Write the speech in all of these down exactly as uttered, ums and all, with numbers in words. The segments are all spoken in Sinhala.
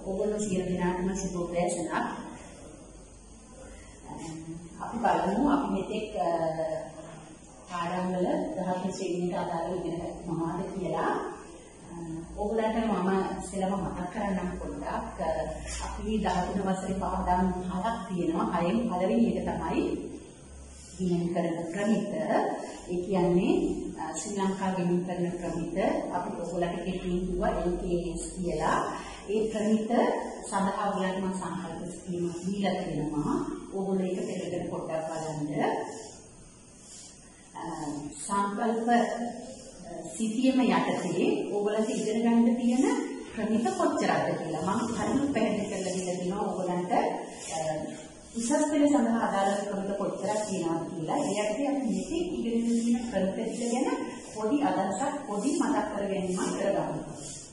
ඕගොල්ලෝ සියලු දෙනාටම සුබෝදෑසනක්. අපි බලමු අපි මෙතෙක් පාඩම් වල දහස් ශ්‍රේණියට අදාළව ඉගෙන ගත්ත මොනවද කියලා. ඕගොල්ලන්ට මම ඉස්සෙල්ලාම මතක් කරන්නම් පොඩ්ඩක්. අපි දහතුන් වසරේ පාඩම් හයක් තියෙනවා. හයෙන් පළවෙනි එක තමයි ගිණන් කරන ක්‍රමිත. ඒ කියන්නේ ශ්‍රී ලංකා ගිණන් කරන ක්‍රමිත. අපි ඔයගොල්ලන්ට කෙටියෙන් කිව්වා L K S කියලා. ඒ ක්‍රමිත සඳහා ඔයගොල්ලන්ට මම සංකල්ප ස්කීම දීලා තියෙනවා. ඕගොල්ලෝ ඒක පෙරකට පොඩ්ඩක් බලන්න. සංකල්ප සිතියම යටතේ ඕගොල්ලන්ට ඉගෙන ගන්න තියෙන ක්‍රමිත කොච්චරද කියලා මම හරියට පැහැදිලි කරලා දීලා තියෙනවා ඕගොල්ලන්ට. උසස් පෙළ සඳහා අදාළ ක්‍රමිත කොච්චරක් තියෙනවද කියලා. ඒ යටතේ අපි මෙතෙක් ඉගෙන ගන්න ක්‍රමිත ටික ගැන පොඩි අදහසක් පොඩි මතක් කර ගැනීමක් කරගන්නවා.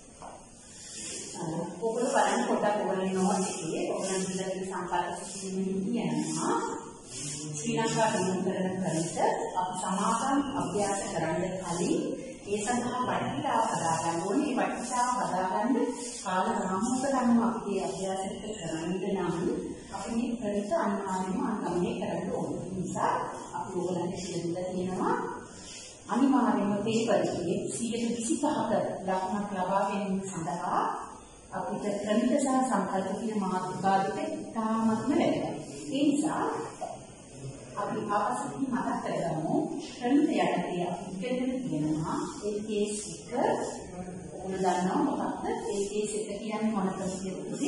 ඔයගොල්ලෝ බලන්න පොඩ්ඩක් ඔයගොල්ලෝ නෝට් එකේ ඔයගොල්ලන් ඉඳලා සංකල්ප සිතියමින් කියනවා ශ්‍රී ලංකා ගිණන් කරන ක්‍රමිත අපි සමාගම් අභ්‍යාස කරන්න කලින් ඒ සඳහා වටිනාව හදාගන්න ඕනේ. ඒ වටිනාව හදාගන්න කාල රාමුවක ගන්න අපි ඒ අභ්‍යාසෙත් කරන්න නම් අපි මේ ක්‍රමිත අනිවාර්යයෙන්ම අනුගමනය කරන්න ඕනේ. ඒ නිසා අපි ඕගොල්ලන්ට කියලා තියෙනවා අනිවාර්යයෙන්ම පේපර් එකේ සියයට විසිපහක ලකුණක් ලබා ගැනීම සඳහා අපිට ක්‍රමිත සහ සංකල්ප කියන මාතෘකා දෙක ඉතාමත්ම වැදගත්. ඒ නිසා අපි ආපස්සට මතක් කරගමු. ක්‍රමිත යටතේ අපි ඉගෙන තියෙනවා L K S එක. ඔයගොල්ලෝ දන්නවා මොකක්ද L K S එක කියන්නේ මොන ක්‍රමිතයකද?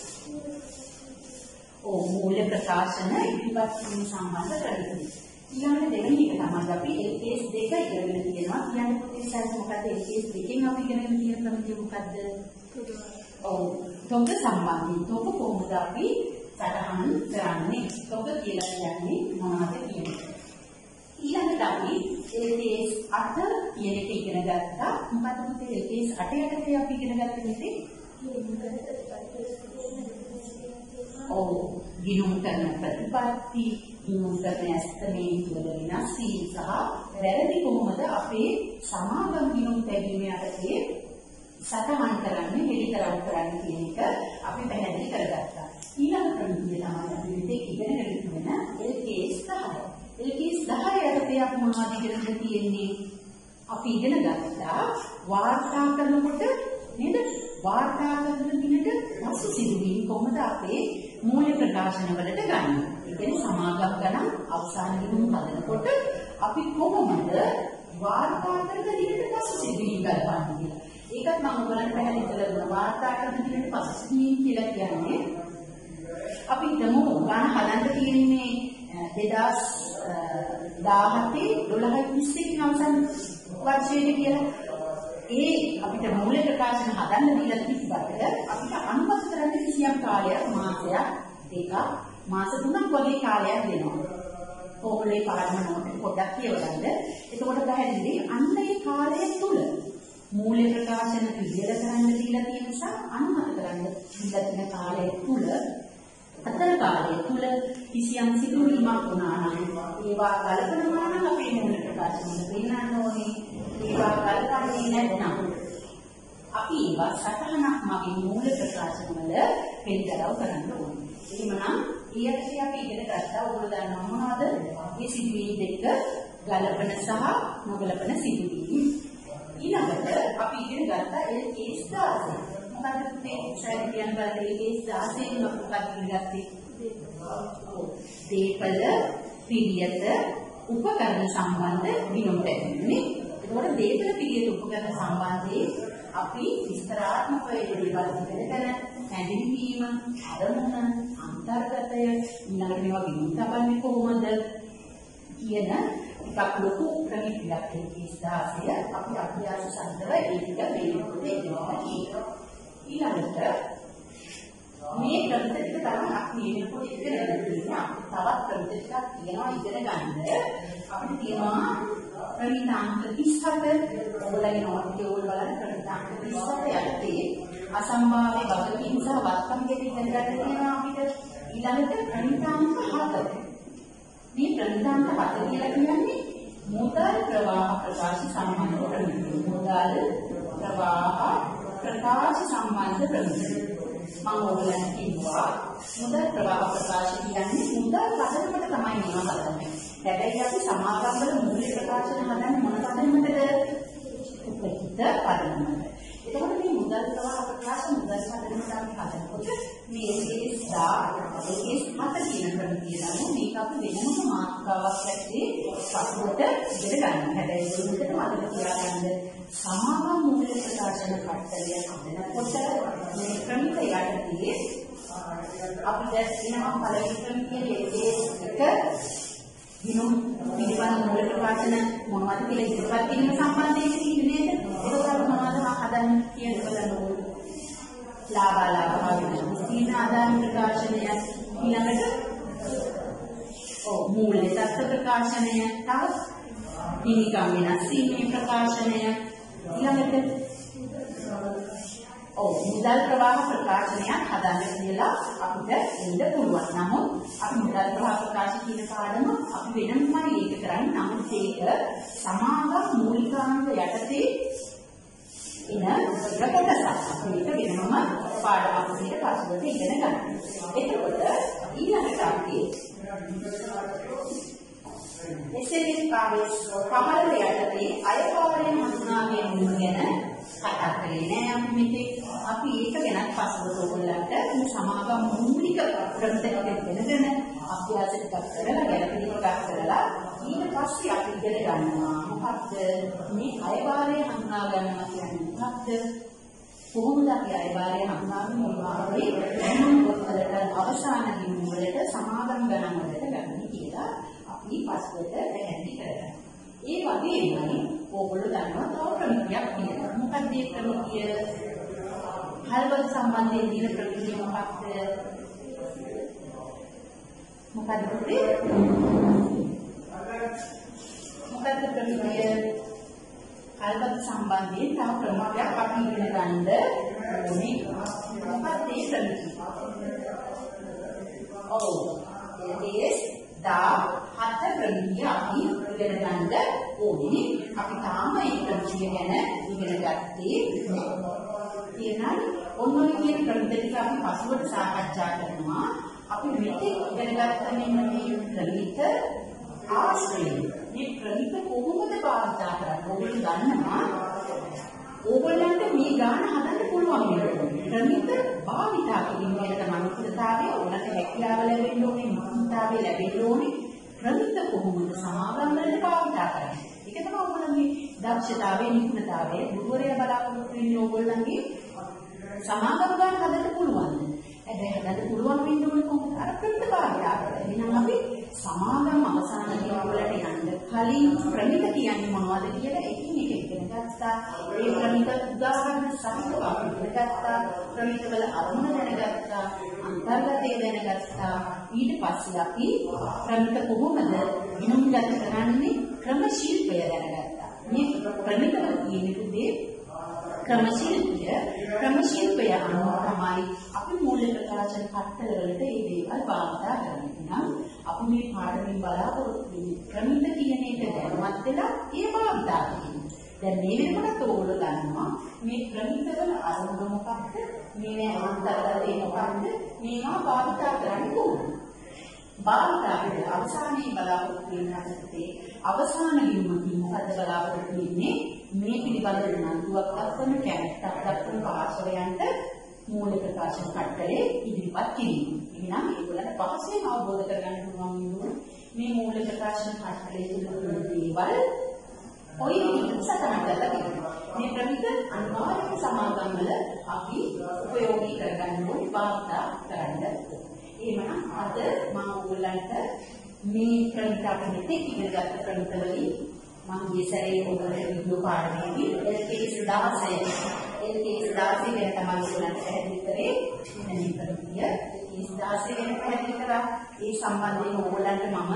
ඕ මූල්‍ය ප්‍රකාශන ඉදිරිපත් කිරීම සම්බන්ධ ක්‍රමිතය. ඊළඟ දෙවෙනි එක තමයි අපි L K S දෙක ඉගෙනගෙන තියෙනවා. කියන්නේ පොතේ මොකද්ද L K S දෙකෙන් අපි ඉගෙනගෙන තියෙන ක්‍රමිතය මොකද්ද? ඔව් තොග සම්බන්ධයෙන් තොග කොහොමද අපි සටහන් කරන්නේ? තොග කියලා කියන්නේ මොනවද කියන්නේ? ඊළඟට අපි L K S අට කියන එක ඉගෙන ගත්තා. මොකද පුතේ L K S අට යටතේ අපි ඉගෙන ගත්තේ ඔව් ගිණුම් කරන ප්‍රතිපත්ති, ගිණුම් කරන ඇස්තමේ තුළ වෙනස් වීම සහ වැරදි කොහොමද අපේ සමාගම් ගිණුම් තැබීම යටතේ සටහන් කරන්නේ, හෙළිකරව් කරන්නේ කියන එක අපි පැහැදිලි කරගත්තා. ඊළඟ ක්‍රමිතය තමයි අපි මෙතෙක් ඉගෙනගෙන තියෙන L K S දහය. L K S දහය යටතේ අපි මොනවද ඉගෙනගෙන තියෙන්නේ? අපි ඉගෙන ගත්තා වාර්තා කරනකොට නේද? වාර්තා කරන දිනට පසු සිදුවීම් කොහොමද අපේ මූල්‍ය ප්‍රකාශන වලට ගන්න. ඒ කියන්නේ සමාගම් ගණන් අවසාන දිනුම් හදනකොට අපි කොහොමද වාර්තා කරන දිනට පසු සිදුවීම් ගලපන්නේ කියලා. ඒකත් මම ඔයගලන්ට පැහැදිලි කරලා වාර්තා කරන දිනට පසු සිදුවීම් කියලා කියන්නේ අපි හිතමු ගණන් හදන්න තියෙන්නේ දෙදාස් දාහතේ දොළහයි තිස් එකේ අවසන් වර්ෂයේ කියලා. ඒ අපිට මූල්‍ය ප්‍රකාශන හදන්න දීලා තිබ්බට අපිට අනුමත කරන්න කිසියම් කාලයක් මාසයක් දෙකක් මාස තුනක් වගේ කාලයක් දෙනවා. ඕගොල්ලෝ පාඩම නෝට් පොඩ්ඩක් කියවගන්න. එතකොට පැහැදිලි අන්න ඒ කාලය තුල මූල්‍ය ප්‍රකාශන පිළිවෙල කරන්න දීලා තියෙන නිසා අනුමත කරන්න දීලා තියෙන කාලය තුල අතර කාලය තුල කිසියම් සිදුවීමක් වුණා නම් ඒවා කල්පනා නම් අපේ මූල්‍ය ප්‍රකාශන වල පේනන්න ඕනේ. ඒවා කල්පන්නේ නැත්නම් අපි ඒවා සටහනක් මගින් මූල්‍ය ප්‍රකාශන වල පෙන්නලා කරන්න ඕනේ. එහෙමනම් ඊයටදී අපි ඉගෙන ගත්තා ඔයගොල්ලෝ දන්නවා මොනවද? මේ සිදුවීම් දෙක ගලපන සහ නොගලපන සිදුවීම්. ඊළඟට අපි ඉගෙන ගත්තා L K S දහය. මොකද මේ සයිඩ් කියන බලන්න L K S දහයෙන් මොකක්ද ඉගෙන ගත්තේ? දේපල, පිළියෙත, උපකරණ සම්බන්ධ ගිණුම් තැබීමනේ. ඒකට දේපල පිළියෙත උපකරණ සම්බන්ධයේ අපි විස්තරාත්මකව දේවල් ඉගෙනගෙන හැඳින්වීම, අරමුණ, අන්තර්ගතය, ඊළඟට මේවා ගිණුම් තබන්නේ කොහොමද කියන ටිකක් ලොකු ක්‍රමිකයක් L K S දහය අපි අභ්‍යාස සඳහා ඒ ටික මේකට දෙනවා කියනවා. ඊළඟට මේ ක්‍රමිත ටික තමයි අපි මේකට ඉගෙන ගන්න තියෙනවා. තවත් ක්‍රමිත ටිකක් තියෙනවා ඉගෙන ගන්න. අපිට තියෙනවා ක්‍රමිතාංක තිස් හත. ඔයගොල්ලන්ගේ නෝට් එකේ ඕල් බලන්න ක්‍රමිතාංක තිස් හත යටතේ අසම්භාව්‍ය වගකීම් සහ වත්කම් ගැන ඉගෙන ගන්න තියෙනවා අපිට. ඊළඟට ක්‍රමිතාංක හත. මේ ක්‍රමිතාංක හත කියලා කියන්නේ මුදල් ප්‍රවාහ ප්‍රකාශ සම්බන්ධ ක්‍රමිත. මුදල් ප්‍රවාහ ප්‍රකාශ සම්බන්ධ ක්‍රමිත. මම ඔයගලන්ට කිව්වා මුදල් ප්‍රවාහ ප්‍රකාශ කියන්නේ මුදල් පදනමට තමයි මේවා හදන්නේ. හැබැයි අපි සමාගම් වල මුදල් ප්‍රකාශන හදන්නේ මොන පදනමටද? උපහිත පදනමට. එතකොට මේ මුදල් ප්‍රවාහ ප්‍රකාශ මුදල් පදනමට අපි හදනකොට මේ ඒකේ සා ඒකේ හත කියන ක්‍රම කියනවා. මේක අපි වෙනම මාතෘකාවක් ඇත්තේ පසුවට ඉගෙන ගන්න. හැබැයි ඒකට මතක තියාගන්න සමාගම් මුදල් ප්‍රකාශන කට්ටලය හදනකොට මේ ක්‍රමික යටතේ අපි දැන් කියනවා පළවෙනි ක්‍රමයේ එක දිනුම් පිළිබඳ මුදල් ප්‍රකාශන මොනවද කියලා ඉස්සරහට කිරීම සම්බන්ධයෙන් කියන්නේ නේද? ඒක තමයි මොනවද හදන්න කියන බලන්න ඕනේ. ලාභාලාභ වගේ සීන ආදාන ප්‍රකාශනය ඊළඟට ඔව් මූල්‍ය තත්ත්ව ප්‍රකාශනය තව හිමිකම් වෙනස් වීමේ ප්‍රකාශනය ඊළඟට ඔව් මුදල් ප්‍රවාහ ප්‍රකාශනයක් හදන්න කියලා අපිට ඉන්න පුළුවන්. නමුත් අපි මුදල් ප්‍රවාහ ප්‍රකාශ කියන පාඩම අපි වෙනමයි ඒක කරන්නේ. නමුත් ඒක සමාගම් මූලිකාංග යටතේ ඉන ප්‍රකටසක්. මේක වෙනම පාඩමක් විදිහට පසුබට ඉගෙන ගන්න. එතකොට ඊළඟට අපි එසේස් කාර්යස් පහළ යටතේ අයපාරයෙන් හඳුනා ගැනීම ගැන කතා කරේ නෑ අපි මෙතේ. අපි ඒක ගැන පසුබට ඔයගොල්ලන්ට මේ සමාගම් මූලික ප්‍රශ්නයක් දෙන්නගෙන අභ්‍යාසයක් කරලා ගැළපීමක් කරලා ඊට පස්සේ අපි ඉගෙන ගන්නවා මොකක්ද මේ අයපාරයෙන් හඳුනා ගන්නවා කියන්නේ මොකක්ද? කොහොමද අපි අයපාරයෙන් හඳුනාගන්නේ? මොනවාරි දැනුම් පොත්වලට අවසාන දින වලට සමාගම් ගණන් වලට ගන්න කියලා අපි පස්වට පැහැදිලි කරගන්නවා. ඒ වගේමයි ඕගොල්ලෝ දන්නවා තව ක්‍රමයක් තියෙනවා. මොකක්ද මේ ක්‍රමය? හල්වල සම්බන්ධයෙන් දින ක්‍රමය මොකක්ද? මොකක්ද පුතේ? මොකක්ද ක්‍රමය? හල්වල සම්බන්ධයෙන් තව ක්‍රමයක් අපි ඉගෙන ගන්න ඕනේ. මොකක්ද මේ ක්‍රමය? ඔව් ඒ දා හත ක්‍රමය අපි ඉගෙන ගන්න ඕනේ. අපි තාම මේ ක්‍රමය ගැන ඉගෙන ගත්තේ තියෙනවා. ඔන්නෝන කියන ක්‍රම දෙක අපි පසුවට සාකච්ඡා කරනවා. අපි මෙතෙක් ඉගෙන ගත්ත මෙන්න මේ ක්‍රමික ආශ්‍රය. මේ ක්‍රමික කොහොමද භාවිත කරන්නේ? ඔයගොල්ලෝ දන්නවා. ඕගොල්ලන්ට මේ ගාන හදන්න පුළුවන් වෙනවා. ක්‍රමික භාවිත කිරීම කියන මනෝසිතාවය උනට හැකියාව ලැබෙන්න ඕනේ, මුක්තාවය ලැබෙන්න ඕනේ. ක්‍රමික කොහොමද සමාගම් වලට භාවිත කරන්නේ? ඒක තමයි ඕගොල්ලන්ගේ දක්ෂතාවය, නිපුණතාවය. ගුරුවරයා බලාපොරොත්තු වෙන්නේ ඕගොල්ලන්ගේ සමාගම් ගන්න හදන්න පුළුවන්. හැබැයි හදන්න පුළුවන් වෙන්න ඕනේ කොහොමද? අර ක්‍රමික භාවිත කරලා. එහෙනම් අපි සමාගම් අවසාන දින වලට යන්න කලින් ක්‍රමික කියන්නේ මොනවද කියලා එකින් එක ඉගෙන ගත්තා. ඒ ක්‍රමික උදාහරණ සහිතව අපි ඉගෙන ගත්තා. ක්‍රමික වල අරමුණ දැනගත්තා. අන්තර්ගතය දැනගත්තා. ඊට පස්සේ අපි ක්‍රමික කොහොමද විනුම්ගත කරන්නේ? ක්‍රම ශිල්පය දැනගත්තා. මේ ක්‍රමික වල කියන්නේ ක්‍රම ශිල්පය ක්‍රම ශිල්පය අනුව තමයි අපි මූල්‍ය ප්‍රකාශන කට්ටල වලට මේ දේවල් භාවිත කරන්නේ. නම් අපි මේ පාඩමෙන් බලාපොරොත්තු වෙන්නේ ක්‍රමික කියන එක දැනුවත් වෙලා ඒ භාවිත කරන්නේ. දැන් මේ වෙනකොට ඕගොල්ලෝ දන්නවා මේ ක්‍රමික වල අරමුණ මොකක්ද? මේ අන්තර්ගතේ මොකක්ද? මේවා භාවිත කරන්නේ කොහොමද? භාවිත අපිට අවසානයේ බලාපොරොත්තු වෙන හදත්තේ අවසාන ගිණුමකින් මොකද බලාපොරොත්තු වෙන්නේ? මේ පිළිබඳව නන්දුවක් දක්වන කැමැත්තක් දක්වන පාර්ශවයන්ට මූල්‍ය ප්‍රකාශන කට්ටලේ ඉදිරිපත් කිරීම. එහෙනම් ඒගොල්ලන්ට පහසුවෙන් අවබෝධ කරගන්න පුළුවන් වෙනවා මේ මූල්‍ය ප්‍රකාශන කට්ටලේ තිබෙන දේවල් ඔය විදිහට සටහන් කරලා තියෙනවා. මේ ක්‍රමික අනිවාර්ය සමාගම් වල අපි උපයෝගී කරගන්න ඕනේ භාවිත කරන්න. එහෙනම් අද මම ඔයගලන්ට මේ ක්‍රමික අපි මෙතෙක් ඉගෙන ගත්ත ක්‍රමික වලින් මම ඊසරේ ඔයගලට වීඩියෝ පාඩමේදී එල් කේ එස් දාසය එල් කේ එස් දාසය ගැන තමයි ඔයගලන්ට පැහැදිලි කරේ. මෙන්න මේ ක්‍රමිකය එල් කේ එස් දාසය ගැන පැහැදිලි කරා. ඒ සම්බන්ධයෙන් ඔයගලන්ට මම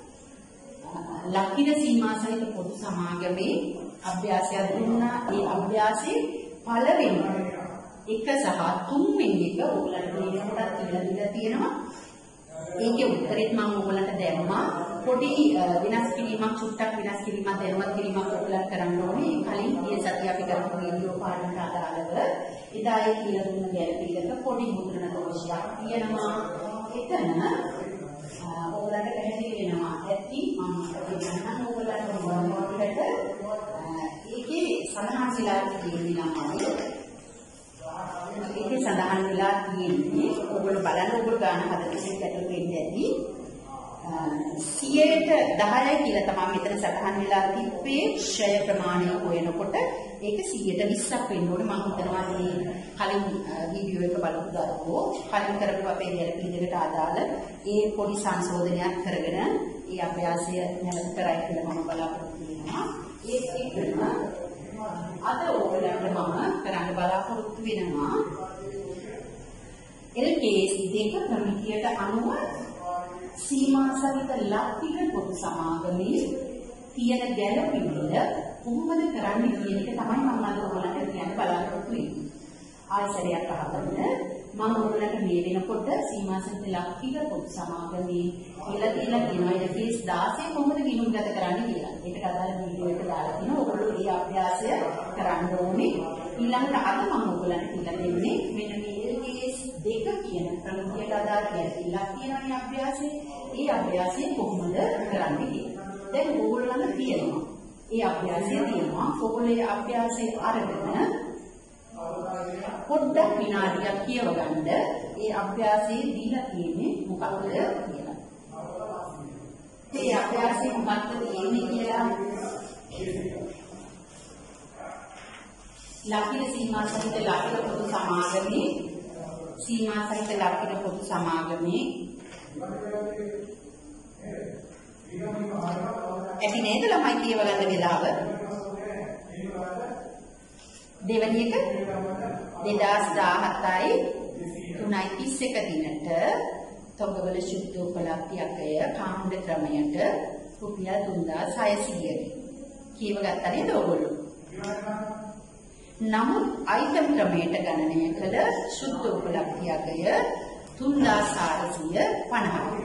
ලක්කින සීමා සහිත පොදු සමාගමේ අභ්‍යාසයක් දුන්නා. ඒ අභ්‍යාසයේ පළවෙනි එක සහ තුන්වෙනි එක ඔයගලන්ට මේකටත් කියලා දීලා තියෙනවා. ඒකේ උත්තරෙත් මම ඔයගලන්ට දැම්මා. පොඩි විනාශ කිරීමක් චුට්ටක් විනාශ කිරීමක් දැනුවත් කිරීමක් ඔයගලන්ට කරන්න ඕනේ. කලින් ගිය සතිය අපි කරපු වීඩියෝ පාඩමට අදාළව එදා ඒ කියලා දුන්න ගැළපීලක පොඩි මුද්‍රණ දෝෂයක් තියෙනවා. එතන ඔයගලන්ට පැහැදිලි වෙනවා ඇති මම කියන්නම් ඔයගලන්ට මොනවද ඒකේ සඳහන් වෙලා තියෙනවා. ඒකේ සඳහන් වෙලා තියෙන්නේ ඔයගොල්ලෝ බලන්න ඔයගොල්ලෝ ගන්න හදලා ඇතුළත වෙන්නේ ඇති සියයට දහයයි කියලා තමයි මෙතන සඳහන් වෙලා තිබ්බේ ක්ෂය ප්‍රමාණය හොයනකොට ඒක සියයට විස්සක් වෙන්න ඕනේ. මම හිතනවා මේ කලින් වීඩියෝ එක බලපු දරුවෝ කලින් කරපු අපේ ගැළපීලකට අදාළ ඒ පොඩි සංශෝධනයක් කරගෙන ඒ අභ්‍යාසය නැවත කරයි කියලා මම බලාපොරොත්තු වෙනවා. ඒක එක්කම අද ඔයගලන්ට මම කරන්න බලාපොරොත්තු වෙනවා එල් කේ එස් දෙක ප්‍රමිතියට අනුව සීමා සහිත ලක්තික පොදු සමාගමේ තියෙන ගැළපීම කොහොමද කරන්නේ කියන එක තමයි මම අද ඔයගලන්ට කියන්න බලාපොරොත්තු වෙන්නේ. ආයතනයක් අහගන්න මම ඔයගලන්ට මේ වෙනකොට සීමා සහිත ලක්තික පොදු සමාගමේ කියලා කියලා කියනවා ඉන්ටර්ෆේස් දාසය කොහොමද ගිණුම්ගත කරන්නේ කියලා. ඒකට අදාළ වීඩියෝ එක දාලා තිනවා. ඔයගොල්ලෝ මේ අභ්‍යාසය කරන්න ඕනේ. ඊළඟට අද මම ඔයගලන්ට කියලා දෙන්නේ මෙන්න මේ එල් කේ එස් දෙක කියන ප්‍රමිතියට අදාළ කියලා තියෙන මේ අභ්‍යාසය. ඒ අභ්‍යාසය කොහොමද කරන්නේ කියලා. දැන් ඔයගොල්ලන්ට තියෙනවා. ඒ අභ්‍යාසය තියෙනවා. ඔයගොල්ලෝ ඒ අභ්‍යාසය අරගෙන පොඩ්ඩක් විනාඩියක් කියව ගන්න. ඒ අභ්‍යාසයේ දීලා තියෙන්නේ මොකක්ද කියලා. ඒ අභ්‍යාසයේ මොකක්ද තියෙන්නේ කියලා ලක්ෂණ සීමා සහිත ලක්ෂණ පොදු සමාගමේ සීමා සහිත ලක්ෂණ පොදු සමාගමේ ඇති නේද ළමයි කියව ගන්න වෙලාව. දෙවැනි එක දෙදාස් දාහතයි තුනයි තිස් එක දිනට තොගවල ශුද්ධ උපලබ්ධියකය කාණ්ඩ ක්‍රමයට රුපියල් තුන්දාස් හයසීයකි කියව ගත්තා නේද ඔයගොල්ලෝ? නමුත් අයිටම් ක්‍රමයට ගණනය කළ ශුද්ධ උපලබ්ධියකය තුන්දාස් හාරසීය පනහයි.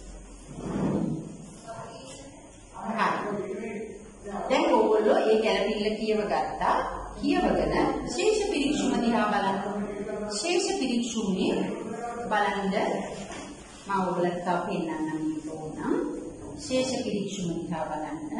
දැන් ඔයගොල්ලෝ ඒ ගැළපිල්ල කියව ගත්තා. කියවගෙන ශේෂ පිරික්සුම දිහා බලන්න. ශේෂ පිරික්සුමේ බලන්න මම ඔයගලට තව පෙන්නන්නම් මේක ඕනම්. ශේෂ පිරික්සුම දිහා බලන්න.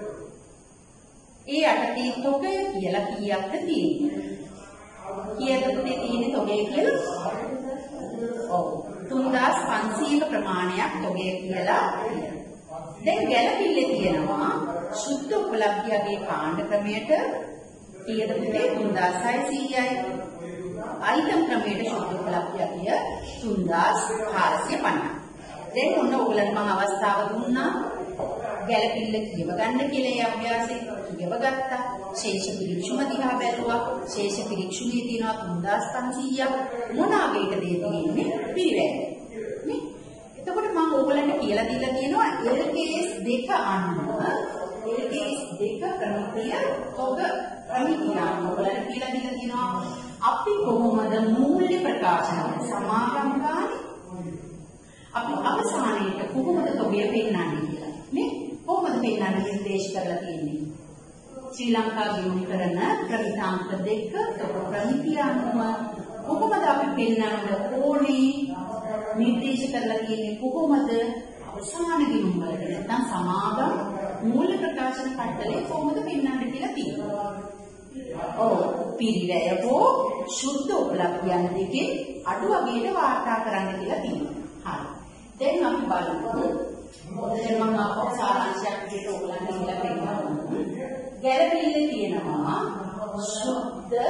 ඒ යටතේ තොගය කියලා කීයක්ද තියෙන්නේ? කීයද පුතේ තියෙන්නේ තොගය කියලා? ඔව්. තුන්දාස් පන්සීයක ප්‍රමාණයක් තොගය කියලා තියෙනවා. දැන් ගැළපිල්ලේ තියෙනවා ශුද්ධ උපලබ්ධියගේ කාණ්ඩ ක්‍රමයට කීයද පුතේ? තුන්දාස් හයසීයයි. අයිටම් ක්‍රමයට ශුද්ධ උපලබ්ධිය තුන්දාස් හාරසීය පනහයි. දැන් ඔන්න ඔයගලන්ට මම අවස්ථාව දුන්නා ගැළපිල්ල කියව ගන්න කියලා. ඒ අභ්‍යාසය කියව ගත්තා. ශේෂ පිරික්සුම දිහා බැලුවා. ශේෂ පිරික්සුමේ තියෙනවා තුන්දාස් පන්සීයක්. මොන ආගයකද තියෙන්නේ? පිරිවැය. නේ? එතකොට මම ඔයගලන්ට කියලා දීලා තියෙනවා එල් කේ එස් දෙක අනුව එල් කේ එස් දෙක ප්‍රමිතිය තොග ප්‍රමිතිය අනුව ඔයගලන්ට කියලා දීලා තියෙනවා අපි කොහොමද මූල්‍ය ප්‍රකාශන සමාගම් ගන්න අපි අවසානයේට කොහොමද තොගය පෙන්නන්නේ කියලා නේ? කොහොමද පෙන්නන්නේ නිර්දේශ කරලා තියෙන්නේ? ශ්‍රී ලංකා ගිණුම්කරන ප්‍රමිතාංක දෙක තොග ප්‍රමිතිය අනුව කොහොමද අපි පෙන්නන්න ඕනේ? නිර්දේශ කරලා තියෙන්නේ කොහොමද අවසාන ගිණුම් වලට නැත්නම් සමාගම් මූල්‍ය ප්‍රකාශන කට්ටලේ කොහොමද පෙන්වන්නේ කියලා තියෙනවා. ඔව් පිරිවැය හෝ ශුද්ධ උපලබ්ධියන් දෙකේ අඩු අගයට වාර්තා කරන්න කියලා තියෙනවා. හරි. දැන් අපි බලමු. මොකද මම අපෝ සාරාංශයක් විදිහට ඔයගලන්ට කියලා පෙන්නනවා. ගැළපිල්ලේ තියෙනවා ශුද්ධ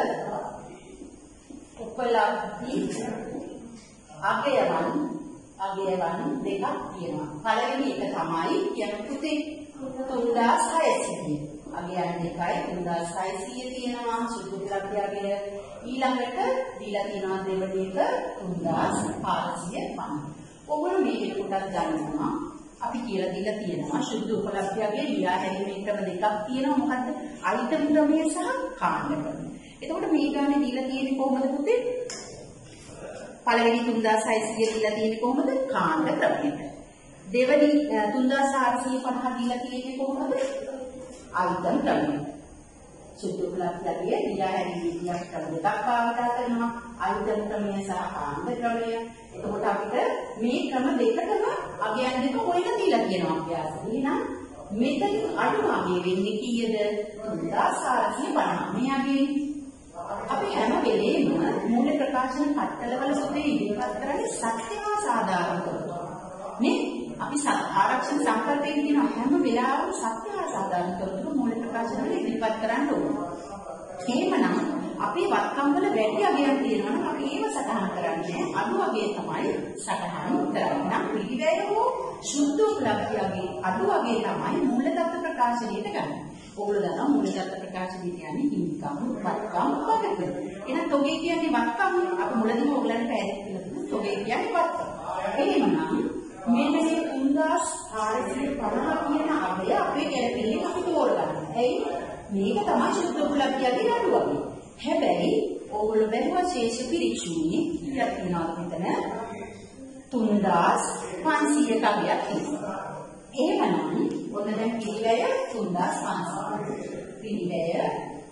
උපලබ්ධි අගයවන් අගයවන් දෙකක් තියෙනවා. පළවෙනි එක තමයි කියන්නේ පුතේ තුන්දාස් හයසීය. අගයන් දෙකයි තුන්දාස් හයසීය තියෙනවා ශුද්ධ උපලබ්ධි අගය. ඊළඟට දීලා තියෙනවා දෙවෙනි එක තුන්දාස් හාරසීය පනහයි. ඔයගොල්ලෝ මේක පොඩ්ඩක් ගන්නවා. අපි කියලා දීලා තියෙනවා ශුද්ධ උපලබ්ධි අගය ලියා හැරීමේ ක්‍රම දෙකක් තියෙනවා. මොකද්ද? අයිටම් ක්‍රමය සහ කාණ්ඩ ක්‍රමය. එතකොට මේ ගානේ දීලා තියෙන්නේ කොහොමද පුතේ? පළවෙනි තුන්දාස් හයසිය දීලා තියෙන්නේ කොහොමද? කාණ්ඩ ක්‍රමයට. දෙවෙනි තුන්දාස් හාරසිය පනහ දීලා තියෙන්නේ කොහොමද? ආයතන ක්‍රමයට. සුද්ධ උපලබ්ධිය දීලා හැරී විද්‍යාවක් ක්‍රම දෙකක් භාවිත කරනවා. ආයතන ක්‍රමය සහ කාණ්ඩ ක්‍රමය. එතකොට අපිට මේ ක්‍රම දෙකටම අගයන් දෙක හොයලා දීලා තියෙනවා අභ්‍යාසෙ. එහෙනම් මෙතන අඩු අගය වෙන්නේ කීයද? තුන්දාස් හාරසිය පනහ. මේ අගය අපි හැම වෙලේම මූල ප්‍රකාශන කට්ටලවල සුදේ ඉදිරිපත් කරන්නේ සත්‍ය හා සාධාරණ තොරතුරු. නේ? අපි ආරක්ෂණ සංකල්පයේ කියන හැම වෙලාවෙම සත්‍ය හා සාධාරණ තොරතුරු මූල ප්‍රකාශන වල ඉදිරිපත් කරන්න ඕනේ. එහෙමනම් අපේ වත්කම් වල වැඩි අගයක් තියෙනවා නම් අපි ඒව සටහන් කරන්නේ අඩු අගය තමයි සටහන් කරන්නේ. නම් පිළිවෙල හෝ සුද්ධ උපලබ්ධියගේ අඩු අගය තමයි මූල තත්ත්ව ප්‍රකාශනයට ගන්න. ඔයගොල්ලෝ දන්නවා මූල තත්ත්ව ප්‍රකාශනය කියන්නේ හිමිකම් වත්කම් වලට. එහෙනම් තොගේ කියන්නේ වත්කම්. අපි මුලදීම ඔයගලන්ට පැහැදිලි කරලා දුන්නා තොගේ කියන්නේ වත්කම්. එහෙමනම් මෙන්න මේ තුන්දාස් හාරසිය පනහ කියන අගය අපේ ගැළපෙන්නේ අපි තෝරගන්න. එයි මේක තමයි සුද්ධ උපලබ්ධියගේ අඩු අගය. හැබැයි ඔයගොල්ලෝ බැලුවා ශේෂ පිරික්සුනේ කියලා කියනවා මෙතන තුන්දාස් පන්සිය කවියක් තියෙනවා. එහෙමනම් ඔන්න දැන් පිළිවෙල තුන්දාස් පන්සිය. පිළිවෙල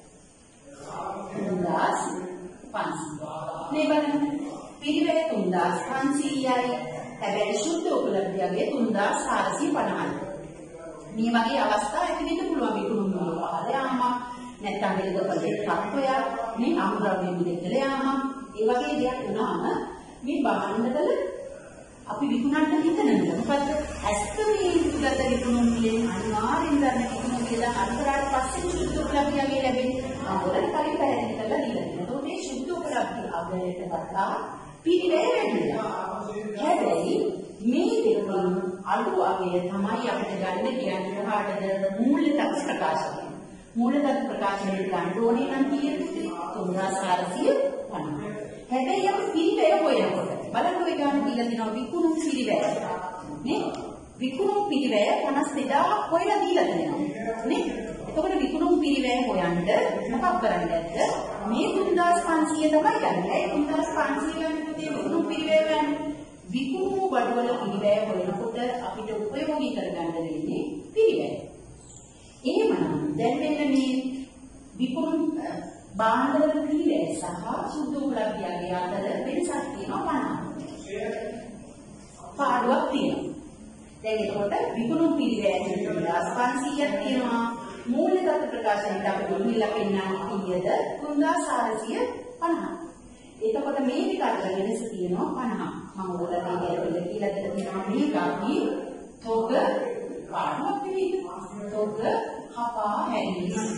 තුන්දාස් පන්සිය. මේ බලන්න පිළිවෙල තුන්දාස් පන්සියයි. හැබැයි සුද්ධ උපලබ්ධියගේ තුන්දාස් හාරසිය පනහයි. මේ වගේ අවස්ථා ඇති වෙන්න පුළුවන් විකුණුම් වල පහළ යාම නැත්නම් වෙළඳපොලේ තත්ත්වයක් මේ අමුද්‍රව්‍ය මිලකල යාම ඒ වගේ දෙයක් වුණාම මේ භාණ්ඩවල අපි විකුණන්න හිතනවා. මොකද ඇස්තමේ විකුණත විකුණුම් වලින් අනිවාර්යෙන් ගන්න විකුණුම් කියලා අන්තරාට පස්සේ සුද්ධ උපලබ්ධියගේ ලැබෙන්නේ. අමෝරට කලින් පැහැදිලි කරලා දීලා තියෙනවා. මේ සුද්ධ උපලබ්ධිය අගයට වඩා පිළිවෙල වෙනවා. හැබැයි මේ දෙකම අඩු අගය තමයි අපිට ගන්න කියන්නේ කොහාටද? මූල තත්ත්ව ප්‍රකාශනය. මූල තත්ත්ව ප්‍රකාශනයේ ගන්න ඕනේ නම් කීයද? තුන්දාස් හාරසිය පනහ. හැබැයි අපි පිළිවෙල හොයනකොට බලන්න ඔය ගන්න දීලා තියෙනවා විකුණුම් පිළිවෙල. නේ? විකුණුම් පිළිවෙල පනස් දෙදාහක් හොයලා දීලා තියෙනවා. නේ? එතකොට විකුණුම් පිළිවෙල හොයන්න මොකක් කරන්නද? මේ තුන්දාස් පන්සිය තමයි ගන්න. ඒ තුන්දාස් පන්සිය ගන්න විකුණුම් පිළිවෙල ගන්න. විකුණු බඩවල පිළිවෙල හොයනකොට අපිට උපයෝගී කරගන්න වෙන්නේ පිළිවෙල. එහෙමනම් දැන් මෙන්න මේ විකුණු භාණ්ඩවල පිළිවෙල සහ සුද්ධ උපලබ්ධියගේ අතර වෙනසක් තියෙනවා පනහ. පාඩුවක් තියෙනවා. දැන් එතකොට විකුණු පිළිවෙල තුන්දාස් පන්සියයක් තියෙනවා. මූල තත්ත්ව ප්‍රකාශනයට අපිට මෙල්ල පෙන්නන්නේ කීයද? තුන්දාස් හාරසිය පනහ. එතකොට මේ ටික අතර වෙනස තියෙනවා පනහ. මම ඔයාලට මේ කියලා දෙන්න තියෙනවා මේක අපි තොග පාඩුවක් නෙවෙයි. තොග කපා හැරීම.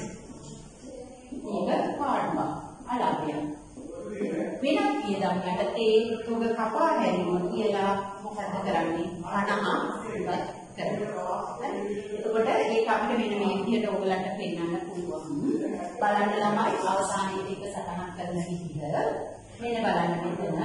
මේක පාඩුවක්. අලග්ගය. වෙනත් වියදම් යටතේ තොග කපා හැරීම කියලා මොකද කරන්නේ? පනහ ඉවත් කරනවා. එතකොට ඒක අපිට මෙන්න මේ විදිහට ඔයගලන්ට පෙන්වන්න පුළුවන්. බලන්න ළමයි අවසානයේ ටික සටහන් කරන විදිහ. මෙන්න බලන්න මෙතන.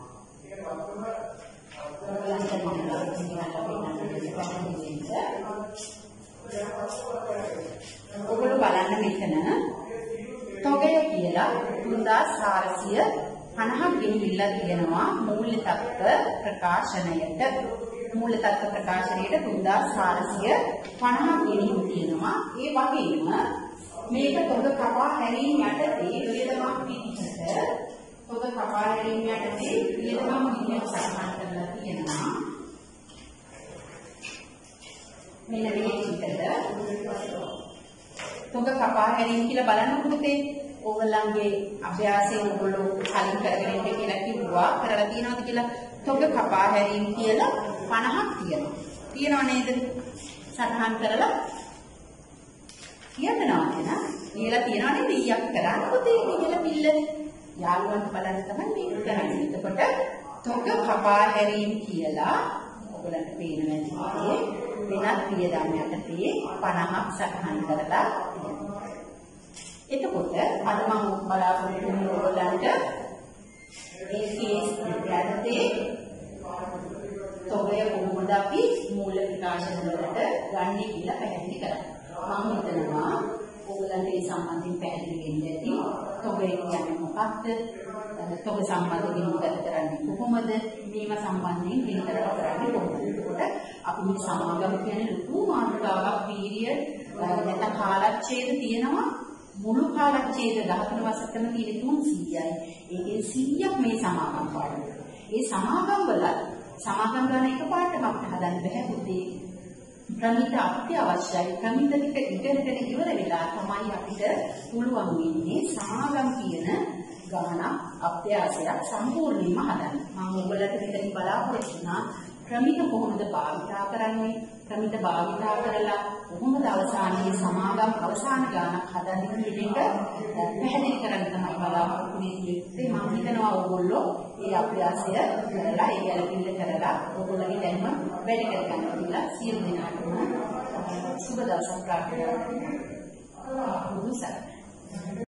ඔයගොල්ලෝ බලන්න මෙතන තොගය කියලා තුන්දාස් හාරසිය පනහක් ගෙනිහිල්ලා තියෙනවා මූල තත්ත්ව ප්‍රකාශනයට. මූල තත්ත්ව ප්‍රකාශනයට තුන්දාස් හාරසිය පනහක් ගෙනිහින් තියෙනවා. ඒ වගේම මේක තොග කපා හැරීම යටතේ වියදමක් විදිහට තොග කපා හැරීම යටතේ වියදමක් විදිහට සටහන් කරලා තියෙනවා. මෙන්න මේ විදිහට තොග කපා හැරීම කියලා බලන්නකො පුතේ. ඕගොල්ලන්ගේ අභ්‍යාසයෙන් ඔයගොල්ලෝ කලින් කරගෙන ඉන්න කියලා කිව්වා. කරලා තියෙනවද කියලා? තොග කපා හැරීම කියලා පනහක් තියෙනවා. තියෙනව නේද? සටහන් කරලා කියනවා නේද? ලියලා තියෙනවා නේද? ඊයක් කරන්න පුතේ කියලා පිල්ල. යාළුවන්ට බලන්න තමයි මේක කරන්නේ. එතකොට තොග කපා හැරීම කියලා ඔයගොල්ලන්ට පේනවා නේද? වෙනත් වියදම් යටතේ පනහක් සටහන් කරලා එතකොට අද මම බලාපොරොත්තු වෙන ඔයගොල්ලන්ට මේ කේස් යටතේ තොගය කොහොමද අපි මූල ප්‍රකාශන වලට ගන්නේ කියලා පැහැදිලි කරා. මම හිතනවා ඔයගොල්ලන්ට මේ සම්බන්ධයෙන් පැහැදිලි වෙන්න ඇති. තොගය කියන්නේ මොකක්ද? මොකක්ද? තොග සම්බන්ධ ගිණුම්ගත කරන්නේ කොහොමද? මේව සම්බන්ධයෙන් ගිණුම්ගත කරන්නේ කොහොමද? එතකොට අපි මේ සමාගම කියන්නේ ලොකු මාතෘකාවක් පීරියඩ් නැත්නම් කාලච්ඡේද තියෙනවා. මුළු කාලච්ඡේද දහතුන් වසරකම තියෙන තුන්සීයයි. ඒකෙන් සීයක් මේ සමාගම් පාඩම. ඒ සමාගම් වල සමාගම් ගන්න එකපාරටම අපිට හදන්න බෑ පුතේ. ප්‍රමිත අත්‍යවශ්‍යයි. ප්‍රමිත ටික ඉගෙනගෙන ඉවර වෙලා තමයි අපිට පුළුවන් වෙන්නේ සමාගම් කියන ගාන අභ්‍යාසයක් සම්පූර්ණයෙන්ම හදන්න. මම ඔයගොල්ලන්ට මෙතන බලාපොරොත්තු වෙනා ප්‍රමිත කොහොමද භාවිතා කරන්නේ? ප්‍රමිත භාවිතා කරලා කොහොමද අවසානයේ සමාගම් අවසාන ගානක් හදන්නේ කියන එක පැහැදිලි කරන්න තමයි බලාපොරොත්තු වෙන්නේ. මම හිතනවා ඔයගොල්ලෝ මේ අභ්‍යාසය කරලා ඒ ගැළපිල්ල කරලා ඔයගොල්ලෝගේ දැනුම වැඩි කරගන්න කියලා සියලු දෙනාටම සුබ දවසක් ප්‍රාර්ථනා කරනවා.